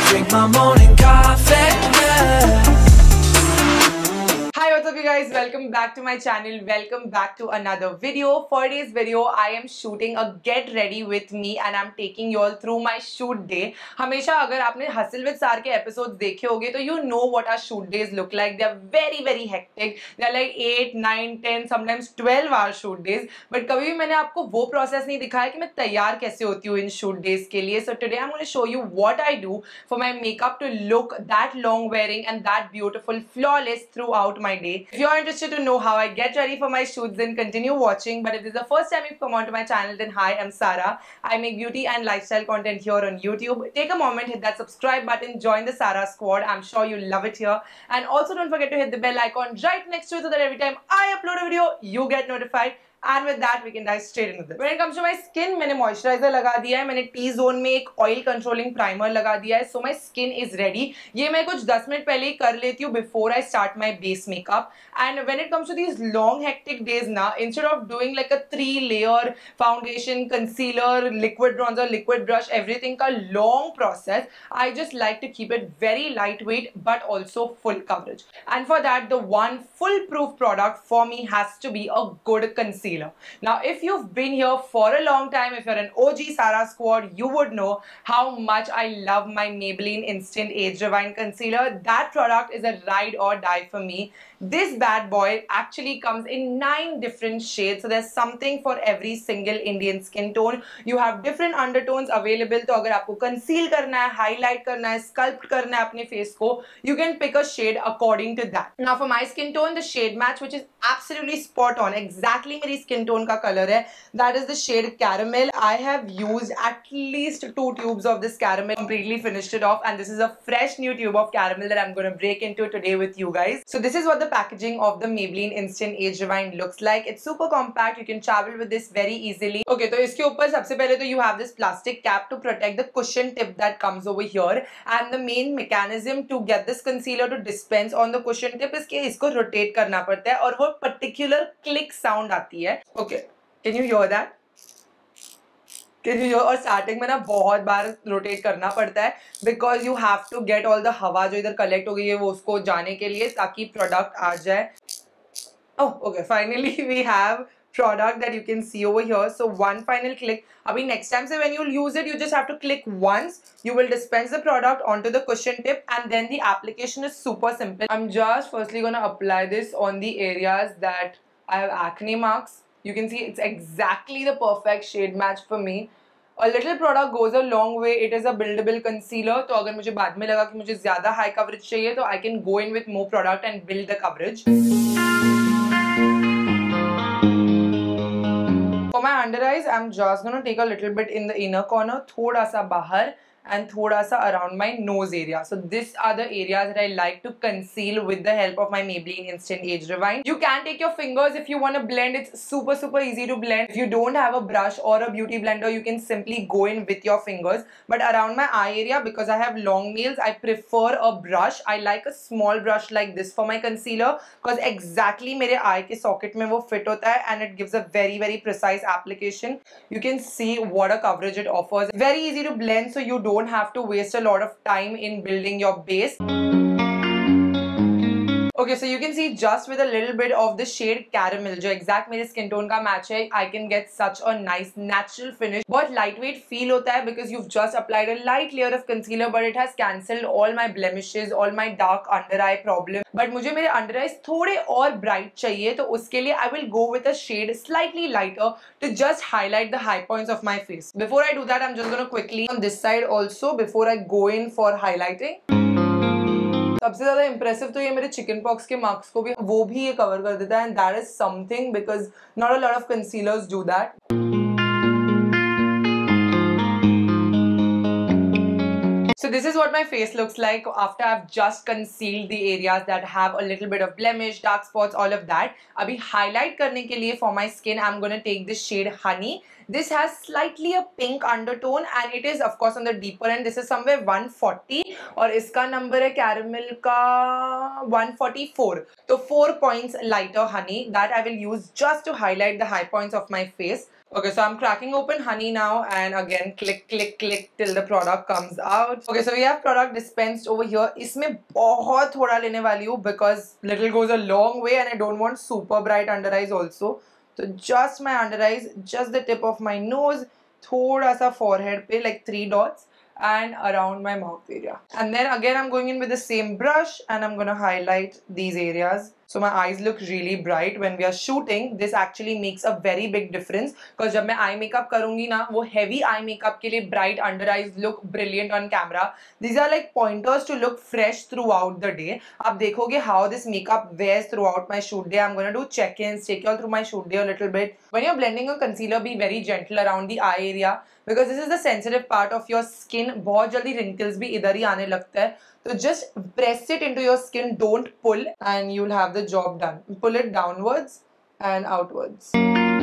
drink my morning coffee, yeah. Hi, what's up you guys? Welcome back to my channel. Welcome back to another video. For today's video, I am shooting a get ready with me and I'm taking you all through my shoot day. हमेशा अगर आपने Hustle with Sar के episodes देखे होंगे तो you know what our shoot days look like. They are very hectic. They are like 8, 9, 10, sometimes 12 hour shoot days. But कभी भी मैंने आपको वो process नहीं दिखाया कि मैं तैयार कैसे होती हूँ इन shoot days के लिए. So today I'm going to show you what I do for my makeup to look that long wearing and that beautiful, flawless throughout my day. If you're interested to know how I get ready for my shoots, then continue watching. But if this is the first time you've come onto my channel, then hi, I'm Sara. I make beauty and lifestyle content here on YouTube. Take a moment, hit that subscribe button, join the Sara squad. I'm sure you'll love it here. And also don't forget to hit the bell icon right next to it so that every time I upload a video, you get notified. And with that, we can dive straight into this. When it comes to my skin, मैंने moisturizer लगा दिया है, मैंने T-zone में एक oil controlling primer लगा दिया है, so my skin is ready. ये मैं कुछ 10 मिनट पहले ही कर लेती हूँ before I start my base makeup. And when it comes to these long hectic days ना, instead of doing like a 3-layer foundation, concealer, liquid bronzer, liquid brush, everything का long process, I just like to keep it very lightweight but also full coverage. And for that, the one foolproof product for me has to be a good concealer. Now, if you've been here for a long time, if you're an OG Sara squad, you would know how much I love my Maybelline Instant Age Rewind Concealer. That product is a ride or die for me. This bad boy actually comes in 9 different shades. So there's something for every single Indian skin tone. You have different undertones available. So अगर आपको conceal करना है, highlight करना है, sculpt करना है अपने face को, you can pick a shade according to that. Now for my skin tone, the shade match, which is absolutely spot on, exactly मेरी skin tone का color है, that is the shade caramel. I have used at least 2 tubes of this caramel, completely finished it off, and this is a fresh new tube of caramel that I'm going to break into today with you guys. So this is what the packaging of the Maybelline Instant Age Rewind looks like. It's super compact. You can travel with this very easily. Okay, तो इसके ऊपर सबसे पहले तो you have this plastic cap to protect the cushion tip that comes over here, and the main mechanism to get this concealer to dispense on the cushion tip is कि इसको rotate करना पड़ता है और वो particular click sound आती है. Okay, can you hear that? और स्टार्टिंग में ना बहुत बार रोटेट करना पड़ता है because you have to get all the हवा जो इधर कलेक्ट हो गई है वो उसको जाने के लिए ताकि प्रोडक्ट आ जाए. Oh okay, finally we have product that you can see over here. So one final click. Abhi next time say when you'll use it, you just have to click once. You will dispense the product onto the cushion tip and then the application is super simple. I'm just firstly gonna apply this on the areas that I have acne marks. You can see it's exactly the perfect shade match for me. A little product goes a long way. It is a buildable concealer. तो अगर मुझे बाद में लगा कि मुझे ज़्यादा high coverage चाहिए तो I can go in with more product and build the coverage. For my under eyes, I'm just gonna take a little bit in the inner corner, थोड़ा सा बाहर and थोड़ा सा around my nose area. So these are the areas that I like to conceal with the help of my Maybelline Instant Age Rewind. You can take your fingers if you want to blend. It's super easy to blend. If you don't have a brush or a beauty blender, you can simply go in with your fingers. But around my eye area, because I have long nails, I prefer a brush. I like a small brush like this for my concealer because exactly मेरे eye के socket में वो fit होता है and it gives a very precise application. You can see what a coverage it offers. Very easy to blend, so you don't have to waste a lot of time in building your base. Okay, so you can see just with a little bit of the shade caramel, जो exact मेरे skin tone का match है, I can get such a nice natural finish. बहुत lightweight feel होता है because you've just applied a light layer of concealer, but it has cancelled all my blemishes, all my dark under eye problem. But मुझे मेरे under eyes थोड़े और bright चाहिए, तो उसके लिए I will go with a shade slightly lighter to just highlight the high points of my face. Before I do that, I'm just gonna quickly on this side also before I go in for highlighting. सबसे ज़्यादा impressive तो ये मेरे chicken pox के marks को भी वो भी ये cover कर देता है and that is something because not a lot of concealers do that. So this is what my face looks like after I've just concealed the areas that have a little bit of blemish, dark spots, all of that. अभी highlight करने के लिए for my skin, I'm gonna take this shade Honey. This has slightly a pink undertone and it is of course on the deeper end. This is somewhere 140 और इसका number है caramel का 144. तो 4 points lighter honey that I will use just to highlight the high points of my face. Okay, so I'm cracking open honey now and again click click click till the product comes out. Okay, so we have product dispensed over here. इसमें बहुत थोड़ा लेने वाली हूँ because little goes a long way and I don't want super bright under eyes also. So just my under eyes, just the tip of my nose, थोड़ा सा forehead पे like 3 dots and around my mouth area. And then again I'm going in with the same brush and I'm gonna highlight these areas. So my eyes look really bright when we are shooting. This actually makes a very big difference because जब मैं eye makeup करूँगी ना, वो heavy eye makeup के लिए bright under eyes look brilliant on camera. These are like pointers to look fresh throughout the day. आप देखोगे how this makeup wears throughout my shoot day. I'm gonna do check-ins, take you all through my shoot day a little bit. When you're blending your concealer, be very gentle around the eye area because this is the sensitive part of your skin. बहुत जल्दी wrinkles भी इधर ही आने लगता है. So just press it into your skin, don't pull, and you'll have the job done. Pull it downwards and outwards.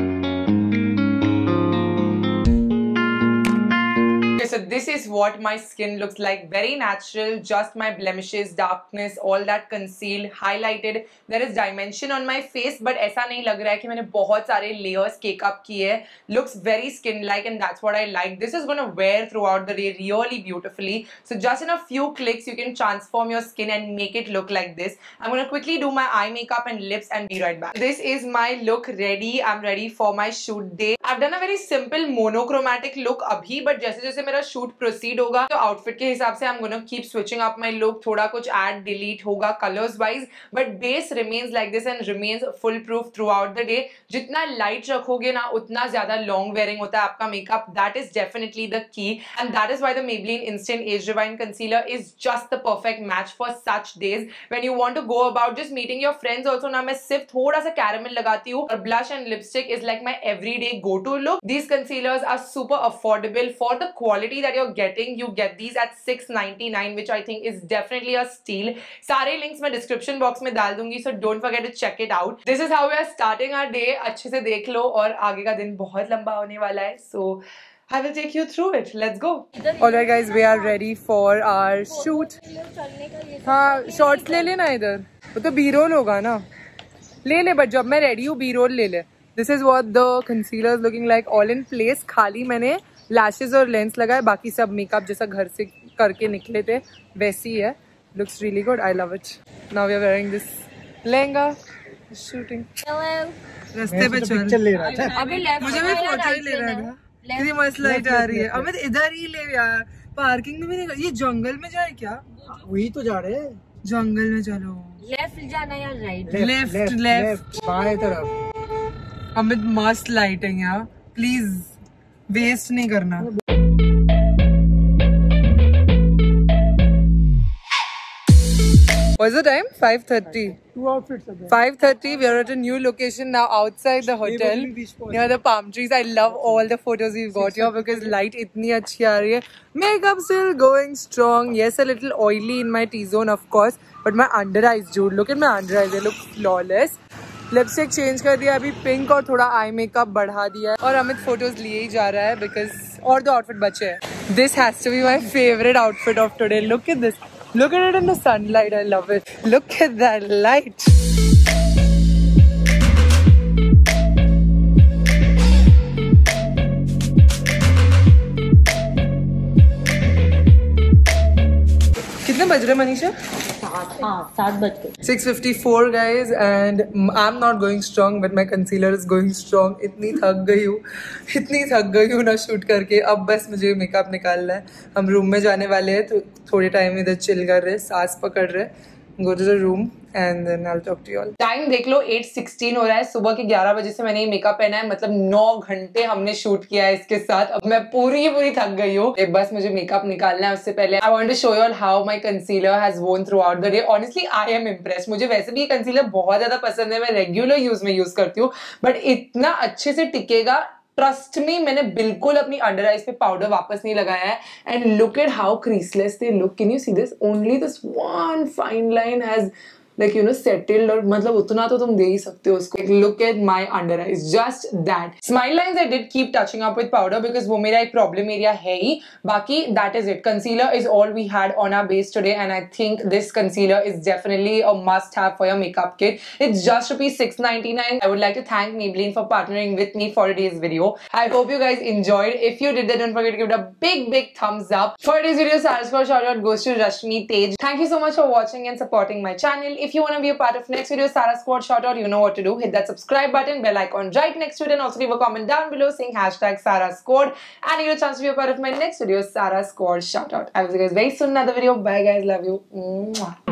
Okay, so this is what my skin looks like. Very natural, just my blemishes, darkness, all that concealed, highlighted. There is dimension on my face, but ऐसा नहीं लग रहा है कि मैंने बहुत सारे layers cake up किए हैं. Looks very skin-like and that's what I like. This is going to wear throughout the day really beautifully. So just in a few clicks, you can transform your skin and make it look like this. I'm going to quickly do my eye makeup and lips and be right back. This is my look ready. I'm ready for my shoot day. I've done a very simple monochromatic look अभी, but जैसे जैसे मेरा shoot proceed होगा तो outfit के हिसाब से I'm gonna keep switching up my look. थोड़ा कुछ add delete होगा colors wise, but base remains like this and remains full proof throughout the day. जितना light रखोगे ना उतना ज़्यादा long wearing होता है आपका makeup. That is definitely the key, and that is why the Maybelline Instant Age Rewind Concealer is just the perfect match for such days when you want to go about just meeting your friends. Also ना मैं सिर्फ थोड़ा सा caramel लगाती हूँ और blush and lipstick is like my everyday go-to look. These concealers are super affordable for the quality that you're getting. You get these at $6.99, which I think is definitely a steal. सारे links मैं description box में डाल दूंगी, so don't forget to check it out. This is how we are starting our day. अच्छे से देख लो और आगे का दिन बहुत लंबा होने वाला है, so I will take you through it. Let's go. Alright guys, we are ready for our shoot. हाँ, shots ले लेना इधर. वो तो B-roll होगा ना. ले ले, but जब मैं ready हूँ B-roll ले ले. This is what the concealer is looking like, all in place. खाली मैंने lashes और lens लगाए, बाकी सब makeup जैसा घर से करके निकले थे वैसी है. Looks really good. I love it. Now we are wearing this lehenga. Shooting. Hello. रास्ते पे चल ले रहा था. अभी लेफ्ट मुझे भी फोटो ही ले रहा था. कितनी मस्त लाइट आ रही है. अमित इधर ही ले यार. पार्किंग में भी नहीं. ये जंगल में जाए क्या? वही तो जा रहे हैं. जंगल में चलो. लेफ्ट जाना या राइट? लेफ्ट बाएं तरफ. अमित मस्त लाइट है यहाँ. प्लीज वेस्ट नहीं करना. What's the time? 5:30. 2 outfits are there. 5:30. We are at a new location now outside the hotel near the palm trees. I love all the photos we've got here because light इतनी अच्छी आ रही है. Makeup still going strong. Yes, a little oily in my T-zone of course, but my under eyes, dude. Look at my under eyes. They look flawless. Lipstick change कर दिया अभी pink और थोड़ा eye makeup बढ़ा दिया है और Amit photos लिए ही जा रहा है बिकॉज और 2 आउटफिट बचे हैं. This has to be my favourite outfit of today. Look at this. Look at it in the sunlight. I love it. Look at that light. कितने बज रहे मनीषा? 7 बज गए. 6:54 guys and I'm not going strong but my concealer is going strong. इतनी थक गई हूँ ना शूट करके. अब बस मुझे मेकअप निकालना है. हम रूम में जाने वाले हैं तो थोड़े टाइम इधर चिल कर रहे, सांस पकड़ रहे. Go to the room and then I'll talk to you all. Time देख लो 8:16 हो रहा है. सुबह के 11 बजे से मैंने ये मेकअप पहना है, मतलब 9 घंटे हमने शूट किया है इसके साथ. अब मैं पूरी थक गई हूँ. बस मुझे मेकअप निकालना है. उससे पहले I want to show you all how my concealer has worn throughout the day. Honestly, I am impressed. मुझे वैसे भी ये कंसीलर बहुत ज्यादा पसंद है. मैं रेगुलर यूज में यूज करती हूँ बट इतना अच्छे से टिकेगा. ट्रस्ट मी, मैंने बिल्कुल अपनी अंडर आईज पे पाउडर वापस नहीं लगाया है. And look at how creaseless they look. Can you see this? Only this one fine line has like you know settled और मतलब उतना तो तुम दे ही सकते हो उसको. Look at my under eyes, just that. Smile lines I did keep touching up with powder because वो मेरा एक problem area है ही. बाकी that is it. Concealer is all we had on our base today, and I think this concealer is definitely a must-have for your makeup kit. It's just ₹6.99. I would like to thank Maybelline for partnering with me for today's video. I hope you guys enjoyed. If you did that, don't forget to give it a big thumbs up. For today's video, Sarah Squad shout out goes to Rashmi Tej. Thank you so much for watching and supporting my channel. If you want to be a part of next video, Sarah Squad shout out, you know what to do. Hit that subscribe button, bell icon right next to it, and also leave a comment down below saying hashtag Sarah Squad, and you get a chance to be a part of my next video, Sarah Squad shout out. I will see you guys very soon in another video. Bye guys, love you. Mwah.